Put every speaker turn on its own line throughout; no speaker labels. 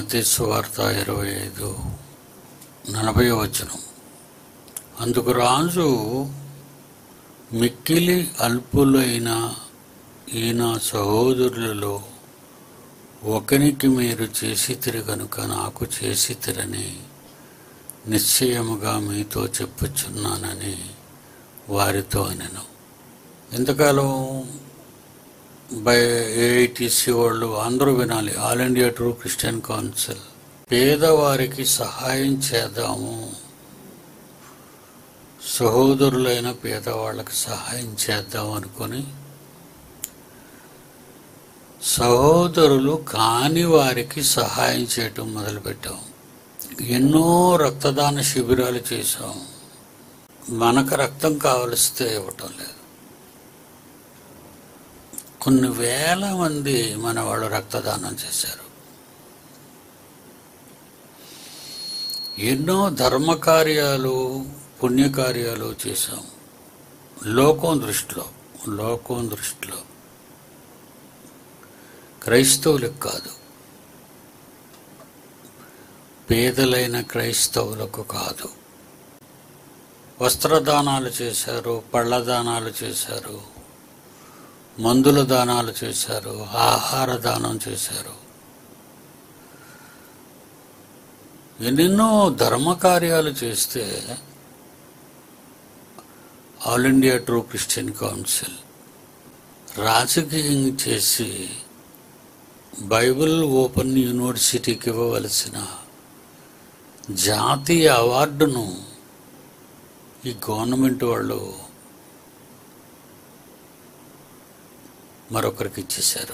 మత్తయి సువార్త 25:40. అందుకు రాజు, మిక్కిలి అల్పులైన ఈయన సహోదరులలో ఒకనికి మీరు చేసితిరి గనుక నాకు చేసితిరని నిశ్చయముగా మీతో చెప్పుచున్నానని వారితో అనెను. ఇంతకాలం ఏఐటీసీ వాళ్ళు అందరూ వినాలి, all India true Christian council. పేదవారికి సహాయం చేద్దాము, సహోదరులైన పేదవాళ్ళకి సహాయం చేద్దాం అనుకొని సహోదరులు కాని వారికి సహాయం చేయటం మొదలుపెట్టాం. ఎన్నో రక్తదాన శిబిరాలు చేశాం. మనకు రక్తం కావలిస్తే ఇవ్వటం లేదు. కొన్ని వేల మంది మన వాళ్ళు రక్తదానం చేశారు. ఎన్నో ధర్మకార్యాలు, పుణ్యకార్యాలు చేశాం. లోకం దృష్టిలో క్రైస్తవులకు కాదు, పేదలైన క్రైస్తవులకు కాదు. వస్త్రదానాలు చేశారు, పళ్ళ దానాలు చేశారు, మందుల దానాలు చేశారు, ఆహార దానం చేశారు. ఎన్నెన్నో ధర్మకార్యాలు చేస్తే all India true Christian council రాజకీయం చేసి బైబిల్ ఓపెన్ యూనివర్సిటీకి ఇవ్వవలసిన జాతీయ అవార్డును ఈ గవర్నమెంట్ వాళ్ళు మరొకరికి ఇచ్చేశారు.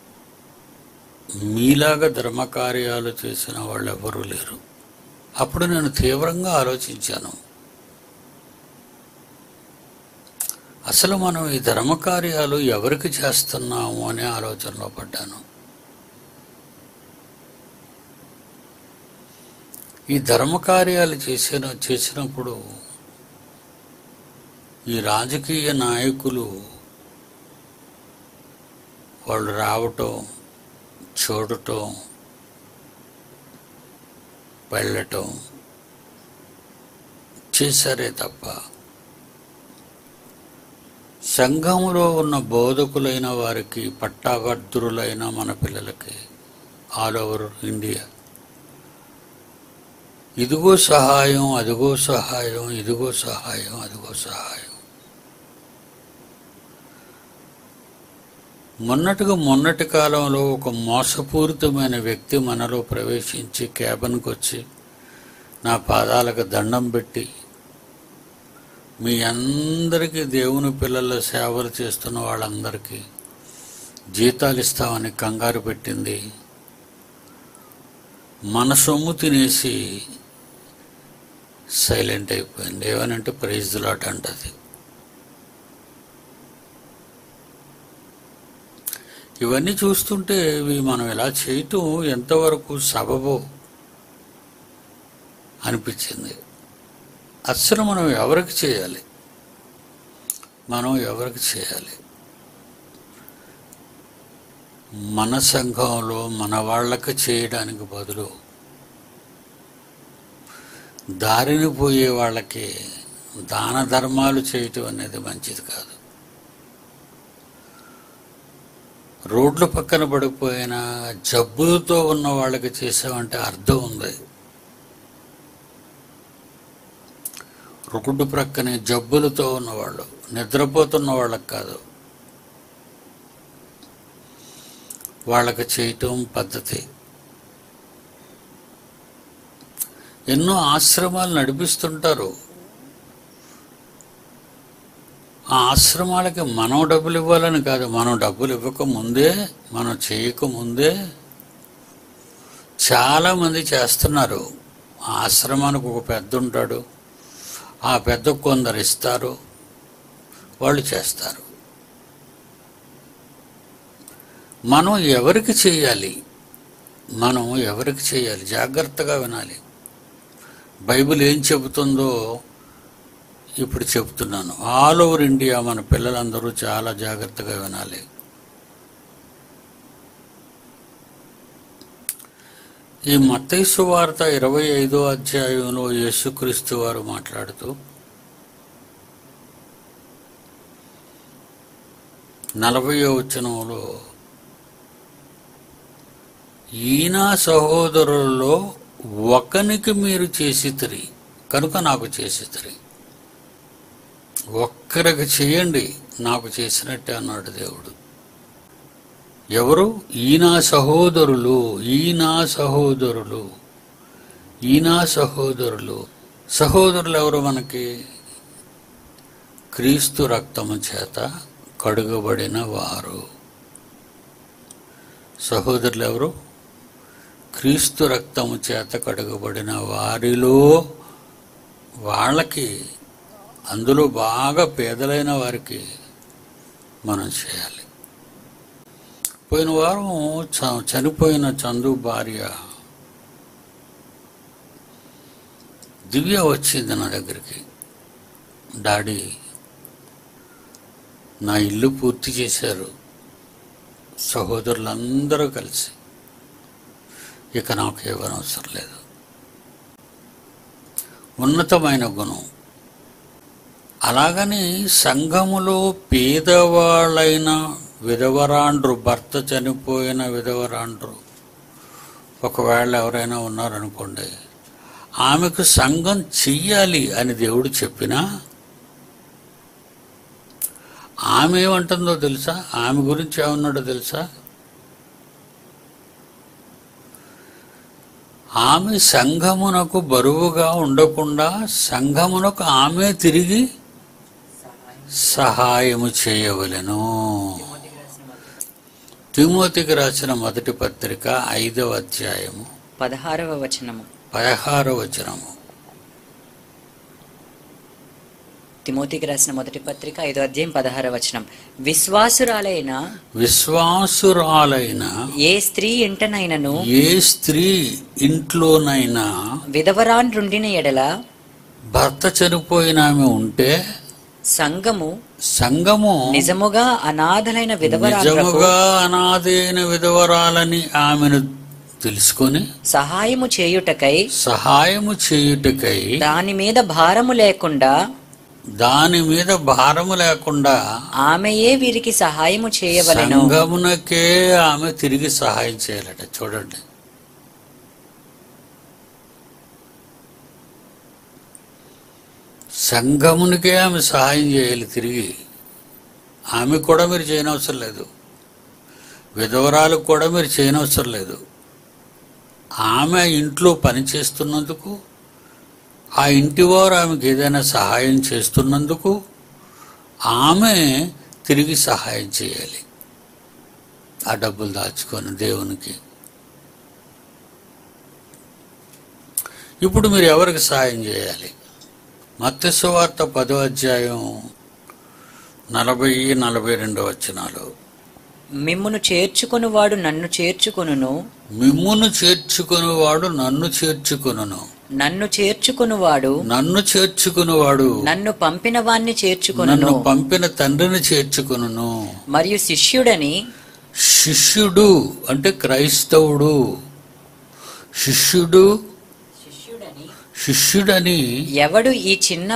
మీలాగా ధర్మకార్యాలు చేసిన వాళ్ళు ఎవరూ లేరు. అప్పుడు నేను తీవ్రంగా ఆలోచించాను, అసలు మనం ఈ ధర్మకార్యాలు ఎవరికి చేస్తున్నాము అనే ఆలోచనలో పడ్డాను. ఈ ధర్మకార్యాలు చేసినప్పుడు ఈ రాజకీయ నాయకులు వాళ్ళు రావటం, చూడటం, వెళ్ళటం చేశారే తప్ప సంఘములో ఉన్న బోధకులైన వారికి, పట్టాభద్రులైన మన పిల్లలకి ఆల్ ఓవర్ ఇండియా ఇదిగో సహాయం, అదిగో సహాయం, ఇదిగో సహాయం, అదిగో సహాయం. మొన్నటి కాలంలో ఒక మోసపూరితమైన వ్యక్తి మనలో ప్రవేశించి క్యాబిన్కి వచ్చి నా పాదాలకు దండం పెట్టి, మీ అందరికీ దేవుని పిల్లల సేవలు చేస్తున్న వాళ్ళందరికీ జీతాలు ఇస్తామని కంగారు పెట్టింది. మన సొమ్ము తినేసి సైలెంట్ అయిపోయింది. ఏమనంటే ప్రైజ్ ది లార్డ్ అంటది. ఇవన్నీ చూస్తుంటే మనం ఇలా చేయటం ఎంతవరకు సబబో అనిపించింది. అసలు మనం ఎవరికి చేయాలి? మన సంఘంలో మన వాళ్ళకి చేయడానికి బదులు దారిని పోయే వాళ్ళకి దాన ధర్మాలు చేయటం అనేది మంచిది కాదు. రోడ్ల పక్కన పడిపోయిన జబ్బులతో ఉన్న వాళ్ళకి చేసామంటే అర్థం ఉంది. రోడ్డు ప్రక్కనే జబ్బులతో ఉన్నవాళ్ళు, నిద్రపోతున్న వాళ్ళకి కాదు, వాళ్ళకి చేయటం పద్ధతి. ఎన్నో ఆశ్రమాలు నడిపిస్తుంటారు. ఆ ఆశ్రమాలకి మనం డబ్బులు ఇవ్వాలని కాదు, మనం డబ్బులు ఇవ్వకముందే, మనం చేయకముందే చాలామంది చేస్తున్నారు. ఆ ఆశ్రమానికి ఒక పెద్ద ఉంటాడు, ఆ పెద్ద కొందరు ఇస్తారు, వాళ్ళు చేస్తారు. మనం ఎవరికి చేయాలి? జాగ్రత్తగా వినాలి. బైబిల్ ఏం చెబుతుందో ఇప్పుడు చెప్తున్నాను. ఆల్ ఓవర్ ఇండియా మన పిల్లలందరూ చాలా జాగ్రత్తగా వినాలి. ఈ మత్తయి సువార్త 25వ అధ్యాయంలో యేసుక్రీస్తు వారు మాట్లాడుతూ 40వ వచనంలో ఈయన సహోదరులలో ఒకనికి మీరు చేసితిరి కనుక నాకు చేసితిరి. ఒక్కరికి చేయండి నాకు చేసినట్టే అన్నాడు దేవుడు. ఎవరు? ఈయన సహోదరులు. ఈయన సహోదరులు. ఈయన సహోదరులు. సహోదరులు ఎవరు మనకి? క్రీస్తు రక్తము చేత కడుగబడిన వారు. సహోదరులు ఎవరు? క్రీస్తు రక్తము చేత కడుగబడిన వారిలో వాళ్ళకి, అందులో బాగా పేదలైన వారికి మనం చేయాలి. పోయిన వారం చనిపోయిన చందు భార్య దివ్య వచ్చింది నా దగ్గరికి. డాడీ, నా ఇల్లు పూర్తి చేశారు సహోదరులందరూ కలిసి, ఇక నాకు ఎవరు అవసరం లేదు. ఉన్నతమైన గుణం. అలాగని సంఘములో పేదవాళ్ళైన విధవరాండ్రు, భర్త చనిపోయిన విధవరాండ్రు ఒకవేళ ఎవరైనా ఉన్నారనుకోండి, ఆమెకు సంఘం చెయ్యాలి అని దేవుడు చెప్పినా ఆమె ఏమంటుందో తెలుసా? ఆమె గురించి ఏమన్నాడో తెలుసా? ఆమె సంఘమునకు బరువుగా ఉండకుండా సంఘమునకు ఆమె తిరిగి సహాయము చేయవలెను. తిమోతికి రాసిన మొదటి పత్రిక 5వ అధ్యాయము
16వ వచనము.
16వ వచనము.
తిమోతికి రాసిన మొదటి పత్రిక 5వ అధ్యాయం 16వ వచనం. విశ్వాసురాలైన ఏ స్త్రీ
ఇంట్లోనైనా
విధవరాండ్రుండిన ఎడల,
భర్త చనిపోయిన ఆమె ఉంటే సంఘము
నిజముగా అనాథలైన
విధవరాలని ఆమెను తెలుసుకొని
సహాయము చేయుటకై దాని మీద భారము లేకుండా ఆమెయే వీరికి సహాయము చేయవలెను.
సంఘమునకే ఆమె తిరిగి సహాయం చేయాలట. చూడండి, సంఘమునికే ఆమె సహాయం చేయాలి తిరిగి. ఆమె కూడా మీరు చేయనవసరం లేదు, విధవరాలకు కూడా మీరు చేయనవసరం లేదు. ఆమె ఇంట్లో పని చేస్తున్నందుకు, ఆ ఇంటి వారు ఆమెకు ఏదైనా సహాయం చేస్తున్నందుకు ఆమె తిరిగి సహాయం చేయాలి. ఆ డబ్బులు దాచుకొని దేవునికి. ఇప్పుడు మీరు ఎవరికి సహాయం చేయాలి? మత్తయి సువార్త 10వ అధ్యాయం 40-42 వచనాలు.
మిమ్మును చేర్చుకొనువాడు నన్ను చేర్చుకొనును, నన్ను చేర్చుకొనువాడు నన్ను పంపిన వాణ్ణి చేర్చుకొనును,
పంపిన తండ్రిని చేర్చుకొనును.
మరియు
శిష్యుడు అంటే క్రైస్తవుడు, శిష్యుడని
ఎవడు ఈ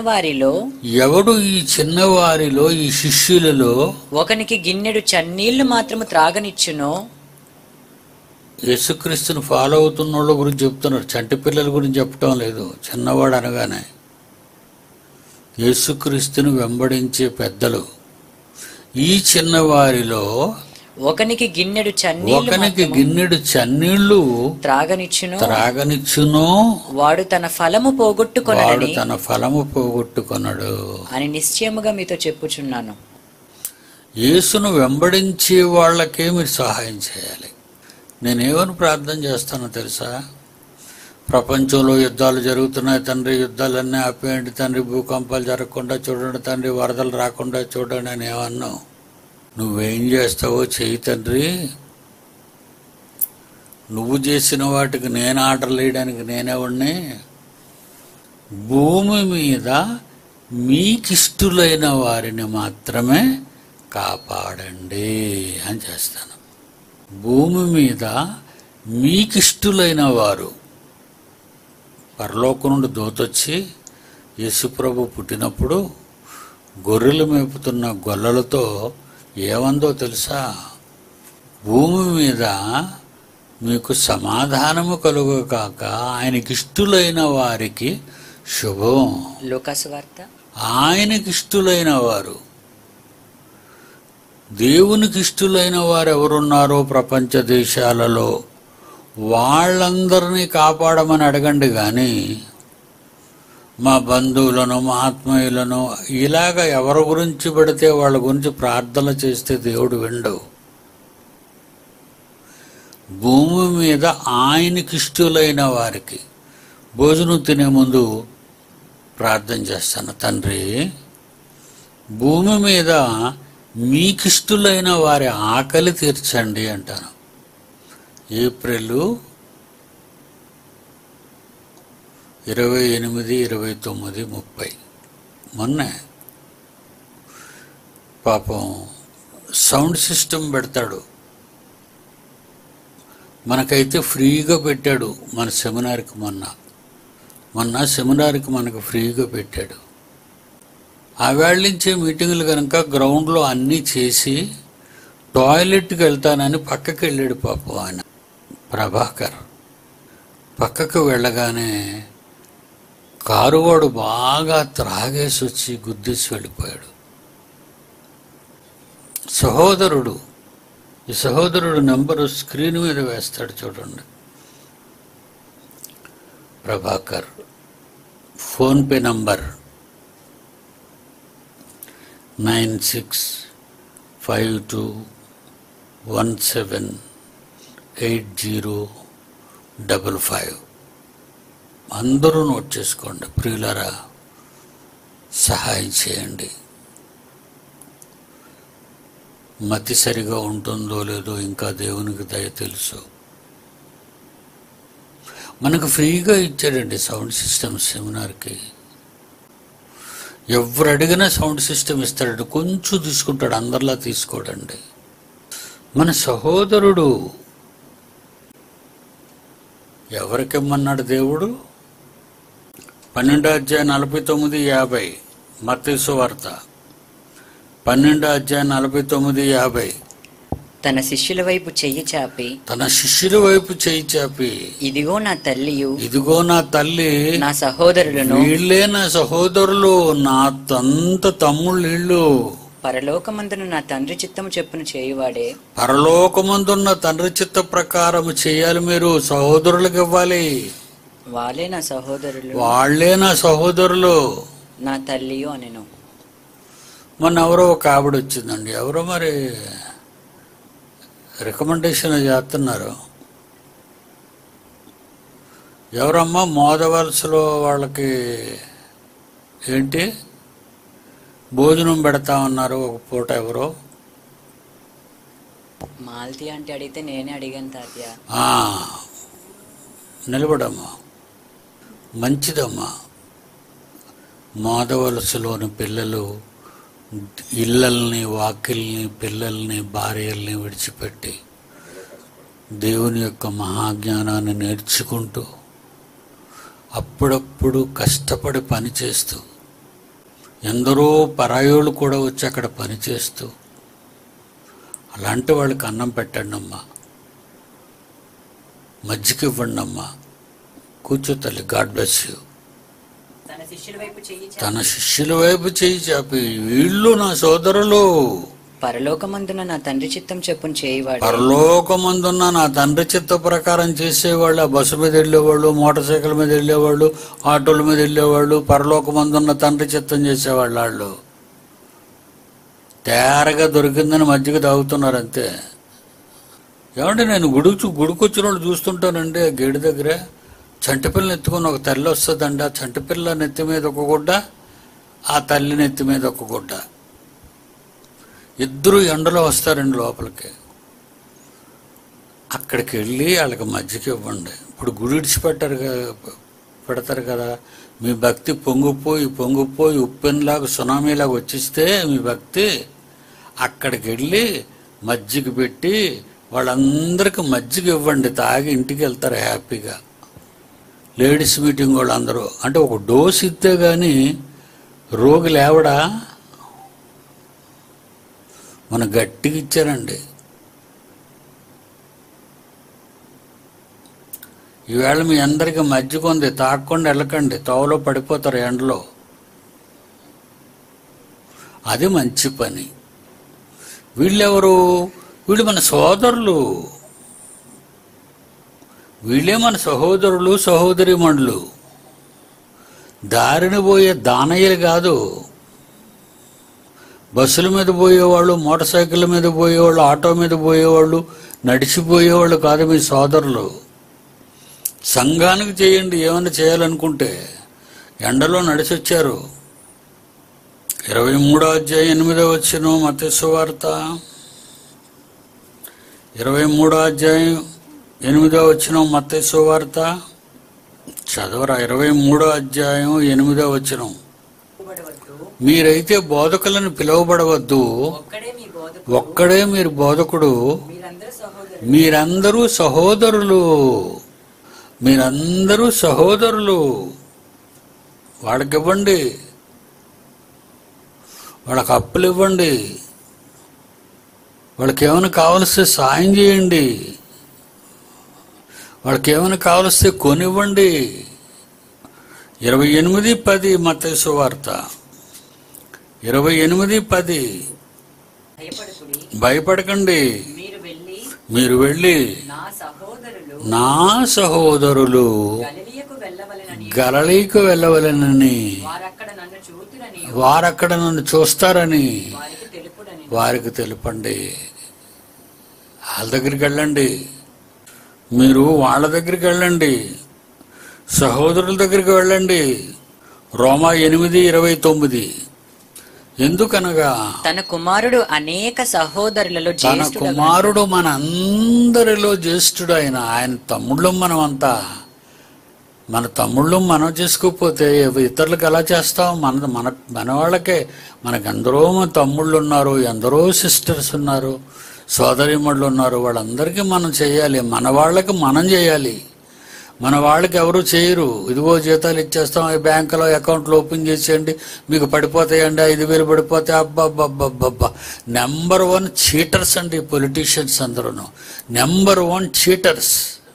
చిన్నవారిలో
ఈ శిష్యులలో
ఒకనికి గిన్నెడు చన్నీళ్లు మాత్రము త్రాగనిచ్చునో.
యేసుక్రీస్తుని ఫాలో అవుతున్న వాళ్ళ గురించి చెప్తున్నారు, చంటి పిల్లల గురించి చెప్పటం లేదు. చిన్నవాడు అనగానే యేసుక్రీస్తుని వెంబడించే పెద్దలు, ఈ చిన్నవారిలో ఒకనికి గిన్నెడు చన్నీళ్లు త్రాగనిచ్చును,
వాడు తన ఫలము
పోగొట్టుకొనడు
అని నిశ్చయముగా మీతో చెప్పుచున్నాను.
యేసును వెంబడించే వాళ్ళకే మీరు సహాయం చేయాలి. నేనేమని ప్రార్థన చేస్తానో తెలుసా? ప్రపంచంలో యుద్ధాలు జరుగుతున్నాయి తండ్రి, యుద్ధాలన్నీ ఆపేయండి తండ్రి, భూకంపాలు జరగకుండా చూడండి తండ్రి, వరదలు రాకుండా చూడండి అని ఏమన్నావు. నువ్వేం చేస్తావో చెయ్యి తండ్రి, నువ్వు చేసిన వాటికి నేను ఆర్డర్ వేయడానికి నేనెవడిని? భూమి మీద మీకిష్టులైన వారిని మాత్రమే కాపాడండి అని చేస్తాను. భూమి మీద మీకిష్టులైన వారు. పరలోకం నుండి దూతొచ్చి యేసుప్రభు పుట్టినప్పుడు గొర్రెలు మేపుతున్న గొల్లలతో ఏమందో తెలుసా? భూమి మీద మీకు సమాధానము కలుగుగాక, ఆయనకిష్టులైన వారికి శుభం.
లూకాసు వార్త.
ఆయనకిష్టులైన వారు, దేవునికి ఇష్టులైన వారు ఎవరున్నారో ప్రపంచ దేశాలలో వాళ్ళందరినీ కాపాడమని అడగండి. కానీ మా బంధువులను, మా ఆత్మీయులను ఇలాగ ఎవరి గురించి పెడితే వాళ్ళ గురించి ప్రార్థన చేస్తే దేవుడు విండు. భూమి మీద ఆయనకిష్టులైన వారికి భోజనం తినే ముందు ప్రార్థన చేస్తాను, తండ్రి భూమి మీద మీకిష్టులైన వారి ఆకలి తీర్చండి అంటాను. ఏప్రిల్ 28, 29, 30 మొన్నే పాపం సౌండ్ సిస్టమ్ పెడతాడు. మనకైతే ఫ్రీగా పెట్టాడు మన సెమినార్కి. మొన్న సెమినార్కి మనకు ఫ్రీగా పెట్టాడు. ఆ వేళ నుంచే మీటింగులు కనుక గ్రౌండ్లో అన్నీ చేసి టాయిలెట్కి వెళ్తానని పక్కకి వెళ్ళాడు పాపం ఆయన ప్రభాకర్. పక్కకు వెళ్ళగానే కారువాడు బాగా త్రాగేసి వచ్చి గుద్దేసి వెళ్ళిపోయాడు. సహోదరుడు, ఈ సహోదరుడు నెంబరు స్క్రీన్ మీద వేస్తాడు చూడండి. Prabhakar PhonePe number 9652178055. అందరూ నోట్ చేసుకోండి. ప్రియులారా, సహాయం చేయండి. మతి సరిగా ఉంటుందో లేదో ఇంకా దేవునికి దయ తెలుసు. మనకు ఫ్రీగా ఇచ్చాడండి సౌండ్ సిస్టమ్ సెమినార్కి. ఎవరు అడిగినా సౌండ్ సిస్టమ్ ఇస్తాడు. కొంచెం తీసుకుంటాడు, అందరిలా తీసుకోడండి. మన సహోదరుడు ఎవరికిమ్మన్నాడు దేవుడు? 12:49-50 మత్తయి సువార్త 12:49-50.
తన శిష్యుల వైపు చెయ్యి చాపి, ఇదిగో నా తల్లియు,
ఇదిగో నా తల్లి,
నా సహోదరులను,
వీళ్ళే నా సహోదరులు, నా తమ్ముళ్ళు వీళ్ళు.
పరలోకమందున నా తండ్రి చిత్తము చెప్పున చేయువాడే.
పరలోకమందున్న తండ్రి చిత్త ప్రకారం చేయాలి. మీరు సహోదరులకు ఇవ్వాలి.
వాళ్ళే నా సహోదరులు,
వాళ్ళే నా సహోదరులు,
నా తల్లియు అనెను.
మొన్న ఎవరో ఒక ఆవిడ వచ్చిందండి. ఎవరో మరి రికమెండేషన్ చేస్తున్నారు. ఎవరమ్మా? మోదవలసలో వాళ్ళకి ఏంటి భోజనం పెడతా ఉన్నారు ఒక పూట. ఎవరో
మాల్తి అంటే అడిగితే నేనే అడిగాను తాత్య.
నిలబడమ్మా, మంచిదమ్మా. మోదవలసలోని పిల్లలు ఇళ్ళల్ని, వాకిల్ని, పిల్లల్ని, భార్యల్ని విడిచిపెట్టి దేవుని యొక్క మహాజ్ఞానాన్ని నేర్చుకుంటూ అప్పుడప్పుడు కష్టపడి పనిచేస్తూ, ఎందరో పరాయోళ్ళు కూడా వచ్చి అక్కడ పనిచేస్తూ, అలాంటి వాళ్ళకి అన్నం పెట్టండి అమ్మా, మజ్జిగ ఇవ్వండి అమ్మా. కూర్చో తల్లి, గాడ్ బ్లెస్ యూ. తన శిష్యుల వైపు చేయి చాపి, వీళ్ళు నా సోదరులు,
పరలోకమందున నా తండ్రి చిత్తం చెప్పున చేయవాడు.
పరలోకమందున్న నా తండ్రి చిత్త ప్రకారం చేసేవాళ్ళు. ఆ బస్సు మీద వెళ్ళేవాళ్ళు, మోటార్ సైకిల్ మీద వెళ్ళేవాళ్ళు, ఆటోల మీద వెళ్ళేవాళ్ళు, పరలోకమందున్న తండ్రి చిత్తం చేసేవాళ్ళు. వాళ్ళు తేరగా దొరికిందని మజ్జిగ తాగుతున్నారు అంతే. ఏమంటే నేను గుడికొచ్చిన వాళ్ళు చూస్తుంటానండి. ఆ గేటు దగ్గర చంటిపిల్లని ఎత్తుకుని ఒక తల్లి వస్తుందండి. ఆ చంటిపిల్ల నెత్తి మీద ఒక గుడ్డ, ఆ తల్లి నెత్తి మీద ఒక గుడ్డ. ఇద్దరు ఎండలో వస్తారండి లోపలికి. అక్కడికి వెళ్ళి వాళ్ళకి మజ్జిగ ఇవ్వండి. ఇప్పుడు గుడి పెడతారు కదా. మీ భక్తి పొంగిపోయి ఉప్పెన్లాగా సునామీలాగా వచ్చిస్తే మీ భక్తి, అక్కడికి వెళ్ళి మజ్జిగ పెట్టి వాళ్ళందరికీ మజ్జిగ ఇవ్వండి, తాగి ఇంటికి వెళ్తారు హ్యాపీగా. లేడీస్ మీటింగ్ వాళ్ళందరూ. అంటే ఒక డోసు ఇస్తే కానీ రోగి లేవడా? మనం గట్టిగా ఇచ్చారండి. ఈవేళ మీ అందరికీ మజ్జిగ ఉంది, తాగకుండా వెళ్ళకండి, తోవలో పడిపోతారు ఎండలో. అది మంచి పని. వీళ్ళెవరు? వీళ్ళు మన సోదరులు, వీళ్ళే మన సహోదరులు సహోదరీమణులు. దారిని పోయే దానయ్యలు కాదు. బస్సుల మీద పోయేవాళ్ళు, మోటార్ సైకిళ్ళ మీద పోయేవాళ్ళు, ఆటో మీద పోయేవాళ్ళు, నడిచిపోయేవాళ్ళు కాదు మీ సోదరులు. సంఘానికి చేయండి ఏమైనా చేయాలనుకుంటే. ఎండలో నడిచి వచ్చారు. 23వ అధ్యాయం 8వ వచనం మత్తయి సువార్త 23వ అధ్యాయం 8వ వచనం మత్తయి సువార్త చదవరా. 23వ అధ్యాయం 8వ వచనం. మీరైతే బోధకులను పిలువబడవద్దు, ఒక్కడే మీరు బోధకుడు, మీరందరూ సహోదరులు. మీరందరూ సహోదరులు. వాళ్ళకి ఇవ్వండి, వాళ్ళకి అప్పులు ఇవ్వండి, వాళ్ళకి ఏమైనా కావలిస్తే సాయం చేయండి, వాళ్ళకి ఏమైనా కావలిస్తే కొనివ్వండి. 28:10 మత్తయి సువార్త 28:10. భయపడకండి, మీరు వెళ్ళి నా సహోదరులు గలిలయకు వెళ్ళవలెనని, వారక్కడ నన్ను చూస్తారని వారికి తెలుపండి. వాళ్ళ దగ్గరికి వెళ్ళండి, మీరు వాళ్ళ దగ్గరికి వెళ్ళండి, సహోదరుల దగ్గరికి వెళ్ళండి. రోమా 8:29. ఎందుకనగా
తన కుమారుడు అనేక సహోదరులలో
తన కుమారుడు మన అందరిలో జ్యేష్ఠుడు. ఆయన తమ్ముళ్ళు మనమంతా. మన తమ్ముళ్ళు మనం చేసుకోకపోతే ఇతరులకు ఎలా చేస్తాం? మన వాళ్ళకే. మనకెందరో మన తమ్ముళ్ళు ఉన్నారు, ఎందరో సిస్టర్స్ ఉన్నారు, సోదరీమణులు ఉన్నారు. వాళ్ళందరికీ మనం చేయాలి. మన వాళ్ళకి మనం చేయాలి. మన వాళ్ళకి ఎవరు చేయరు. ఇదిగో జీతాలు ఇచ్చేస్తాం, ఈ బ్యాంకులో అకౌంట్లు ఓపెన్ చేసేయండి, మీకు పడిపోతాయండి, 5,000 పడిపోతే. అబ్బా నెంబర్ 1 చీటర్స్ అండి పొలిటీషియన్స్ అందరూ. Number 1 cheaters.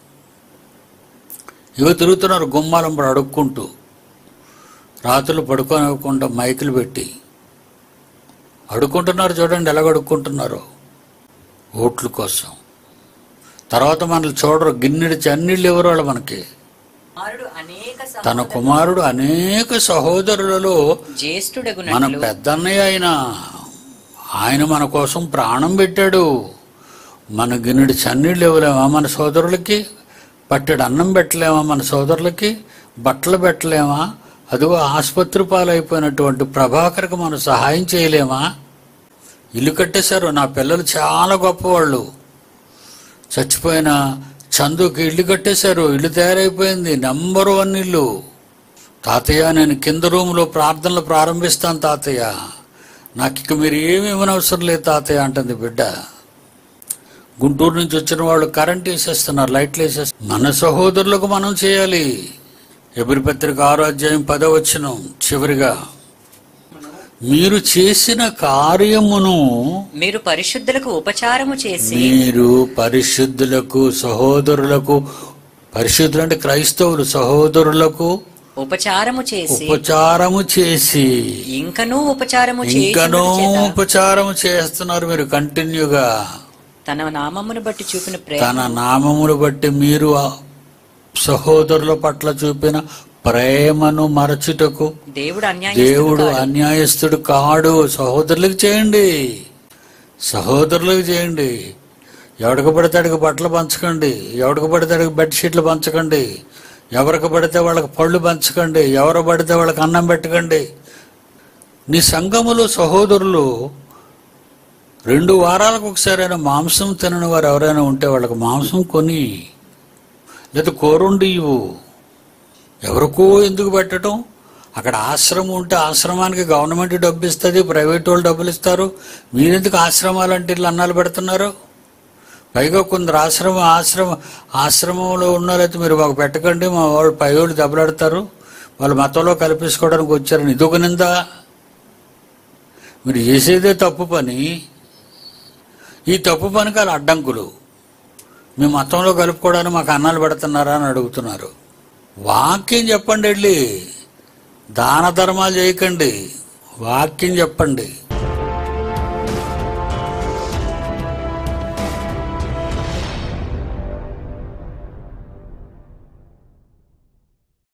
ఇవి తిరుగుతున్నారు గుమ్మాలంబడి అడుక్కుంటూ, రాత్రులు పడుకోనివ్వకుండా మైకులు పెట్టి అడుక్కుంటున్నారు. చూడండి ఎలాగ అడుక్కుంటున్నారు ఓట్ల కోసం. తర్వాత మనల్ని చూడరు, గిన్నెడి చన్నీళ్ళు ఎవరు వాళ్ళు మనకి. తన కుమారుడు అనేక సహోదరులలో మన పెద్దన్నయ్య ఆయన మన కోసం ప్రాణం పెట్టాడు. మన గిన్నెడి చన్నీళ్ళు ఇవ్వలేమా మన సోదరులకి? పట్టెడు అన్నం పెట్టలేమా మన సోదరులకి? బట్టలు పెట్టలేమా? అదిగో ఆసుపత్రి పాలైపోయినటువంటి ప్రభాకర్కి మనం సహాయం చేయలేమా? ఇల్లు కట్టేశారు. నా పిల్లలు చాలా గొప్పవాళ్ళు. చచ్చిపోయిన చందుకి ఇల్లు కట్టేశారు, ఇల్లు తయారైపోయింది. నెంబర్ 1 ఇల్లు. తాతయ్య నేను కింద రూములో ప్రార్థనలు ప్రారంభిస్తాను తాతయ్య, నాకు ఇక మీరు ఏమి ఇవ్వనవసరం లేదు తాతయ్య అంటుంది బిడ్డ. గుంటూరు నుంచి వచ్చిన వాళ్ళు కరెంట్ వేసేస్తున్నారు, లైట్లు వేసేస్తున్నారు. మన సహోదరులకు మనం చేయాలి. ఎబ్రీ పత్రిక 6వ అధ్యాయం 10వ వచనం చివరిగా, మీరు చేసిన కార్యమును
మీరు పరిశుద్ధులకు ఉపచారము చేసి,
మీరు పరిశుద్ధులకు సహోదరులకు, పరిశుద్ధులు అంటే క్రైస్తవులు, సహోదరులకు ఉపచారము చేసి
ఇంకనూ
ఉపచారము చేస్తున్నారు మీరు కంటిన్యూగా.
తన నామమును బట్టి చూపిన
తన నామమును బట్టి మీరు సహోదరుల పట్ల చూపిన ప్రేమను మరచుటకు దేవుడు అన్యాయస్తుడు కాడు. సహోదరులకు చేయండి, సహోదరులకు చేయండి. ఎవరికి పడితే అడిగి బట్టలు పంచకండి, ఎవరికి పడితే అడిగి బెడ్షీట్లు పంచకండి, ఎవరికి పడితే వాళ్ళకి పళ్ళు పంచకండి, ఎవరు పడితే వాళ్ళకి అన్నం పెట్టకండి. నీ సంఘములో సహోదరులు 2 వారాలకు ఒకసారైనా మాంసం తినని వారు ఎవరైనా ఉంటే వాళ్ళకి మాంసం కొని, లేదా కూరండి ఇవ్వు. ఎవరికో ఎందుకు పెట్టడం? అక్కడ ఆశ్రమం ఉంటే ఆశ్రమానికి గవర్నమెంట్ డబ్బు ఇస్తుంది, ప్రైవేట్ వాళ్ళు డబ్బులు ఇస్తారు. మీరెందుకు ఆశ్రమాలంటే ఇల్లు అన్నాలు పెడుతున్నారు? పైగా కొందరు ఆశ్రమంలో ఉన్నారైతే మీరు మాకు పెట్టకండి, మా వాళ్ళు పై వాళ్ళు దెబ్బలాడతారు, వాళ్ళు మతంలో కల్పించుకోవడానికి వచ్చారని ఇదొక నింద. మీరు చేసేదే తప్పు పని, ఈ తప్పు పనికి వాళ్ళు అడ్డంకులు. మీ మతంలో కలుపుకోవడానికి మాకు అన్నాలు పెడుతున్నారా అని అడుగుతున్నారు. వాక్యం చెప్పండి, వెళ్ళి దాన ధర్మాలు చేయకండి, వాక్యం చెప్పండి.